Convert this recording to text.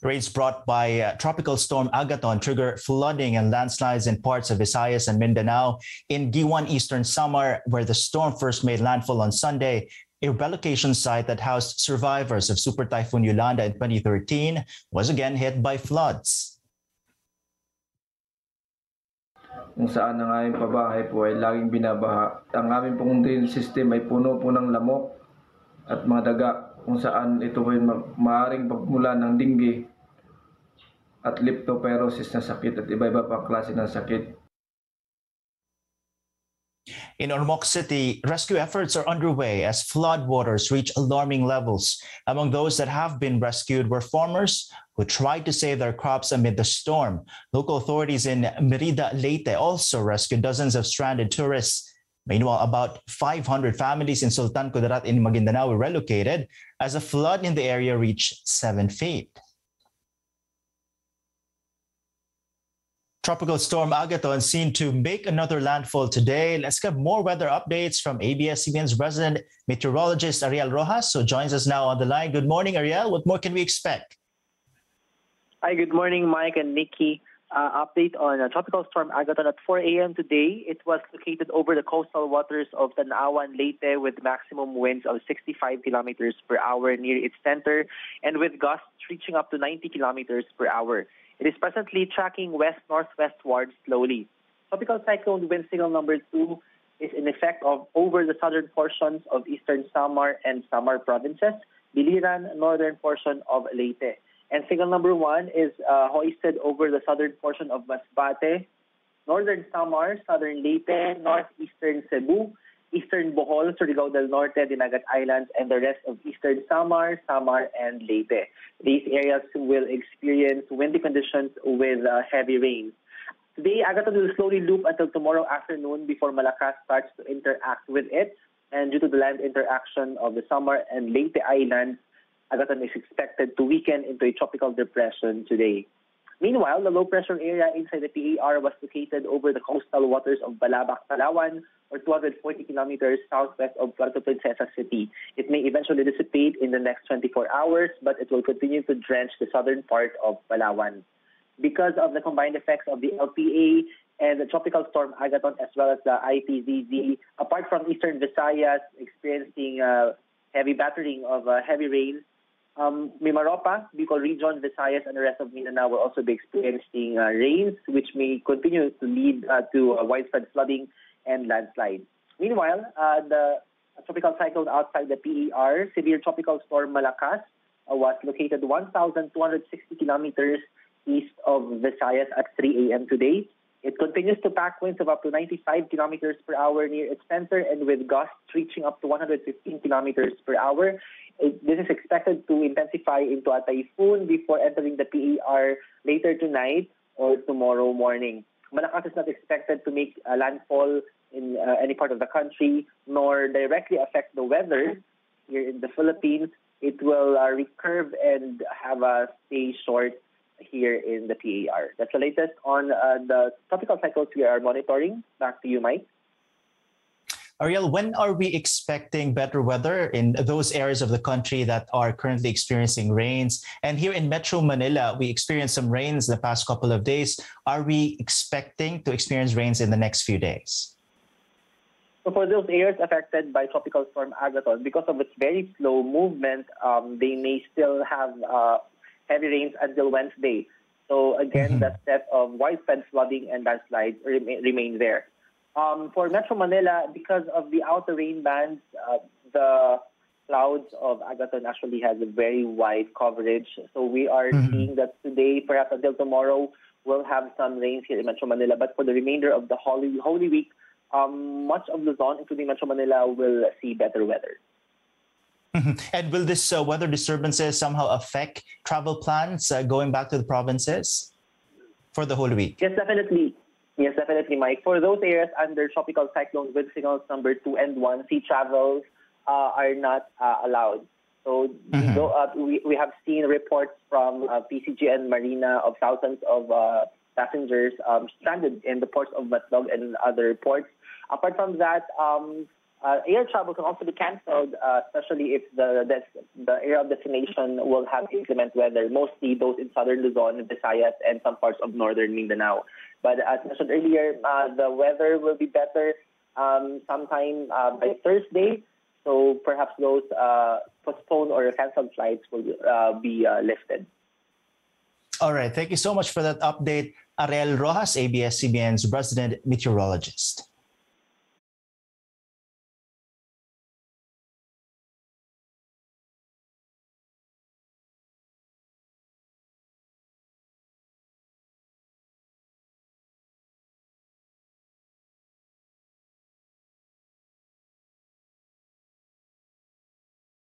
Rains brought by Tropical Storm Agaton trigger flooding and landslides in parts of Visayas and Mindanao. In Giwan, Eastern Samar, where the storm first made landfall on Sunday, a relocation site that housed survivors of Super Typhoon Yolanda in 2013 was again hit by floods. Kung saan ang aming pabahay po ay laging binabaha. Ang aming pong drain system ay puno po ng lamok at mga daga, kung saan ito ay maaaring pagmula ng dengue at leptospirosis na sakit at iba-iba pang klase ng sakit. In Ormoc City, rescue efforts are underway as flood waters reach alarming levels. Among those that have been rescued were farmers who tried to save their crops amid the storm. Local authorities in Merida, Leyte also rescued dozens of stranded tourists. Meanwhile, about 500 families in Sultan Kudarat in Maguindanao were relocated as a flood in the area reached 7 feet. Tropical Storm Agaton seen to make another landfall today. Let's get more weather updates from ABS-CBN's resident meteorologist Ariel Rojas, who joins us now on the line. Good morning, Ariel. What more can we expect? Hi, good morning, Mike and Nikki. Update on Tropical Storm Agaton at 4 a.m. today. It was located over the coastal waters of Tanawan, Leyte, with maximum winds of 65 kilometers per hour near its center and with gusts reaching up to 90 kilometers per hour. It is presently tracking west-northwestward slowly. Tropical cyclone wind signal number 2 is in effect over the southern portions of eastern Samar and Samar provinces, Biliran, northern portion of Leyte. And signal number 1 is hoisted over the southern portion of Masbate, northern Samar, southern Leyte, northeastern Cebu, eastern Bohol, Surigao del Norte, Dinagat Islands, and the rest of eastern Samar, and Leyte. These areas will experience windy conditions with heavy rains. Today, Agaton will slowly loop until tomorrow afternoon before Malacca starts to interact with it. And due to the land interaction of the Samar and Leyte Islands, Agaton is expected to weaken into a tropical depression today. Meanwhile, the low-pressure area inside the PAR was located over the coastal waters of Balabac, Palawan, or 240 kilometers southwest of Puerto Princesa City. It may eventually dissipate in the next 24 hours, but it will continue to drench the southern part of Palawan. Because of the combined effects of the LPA and the Tropical Storm Agaton, as well as the IPZZ, apart from eastern Visayas experiencing heavy battering of heavy rain, Mimaropa, Bicol Region, Visayas, and the rest of Mindanao will also be experiencing rains, which may continue to lead to widespread flooding and landslides. Meanwhile, the tropical cyclone outside the PER, Severe Tropical Storm Malakas, was located 1,260 kilometers east of Visayas at 3 a.m. today. It continues to pack winds of up to 95 kilometers per hour near its center and with gusts reaching up to 115 kilometers per hour. This is expected to intensify into a typhoon before entering the PER later tonight or tomorrow morning. Malakas is not expected to make a landfall in any part of the country, nor directly affect the weather here in the Philippines. It will recurve and have a stay short here in the PAR. That's the latest on the tropical cycles we are monitoring. Back to you, Mike. Ariel, when are we expecting better weather in those areas of the country that are currently experiencing rains? And here in Metro Manila, we experienced some rains the past couple of days. Are we expecting to experience rains in the next few days? So for those areas affected by Tropical Storm Agaton, because of its very slow movement, they may still have heavy rains until Wednesday. So again, the threat of widespread flooding and landslides remain there. For Metro Manila, because of the outer rain bands, the clouds of Agaton actually has a very wide coverage. So we are seeing that today, perhaps until tomorrow, we'll have some rains here in Metro Manila. But for the remainder of the Holy Week, much of Luzon, including Metro Manila, will see better weather. And will this weather disturbances somehow affect travel plans going back to the provinces for the whole week? Yes, definitely. Yes, definitely, Mike. For those areas under tropical cyclone wind signals number 2 and 1, sea travels are not allowed. So we have seen reports from PCG and Marina of thousands of passengers stranded in the ports of Batlog and other ports. Apart from that, air travel can also be canceled, especially if the area of destination will have inclement weather, mostly those in southern Luzon, Visayas, and some parts of northern Mindanao. But as mentioned earlier, the weather will be better sometime by Thursday, so perhaps those postponed or canceled flights will be lifted. All right. Thank you so much for that update. Ariel Rojas, ABS-CBN's resident meteorologist.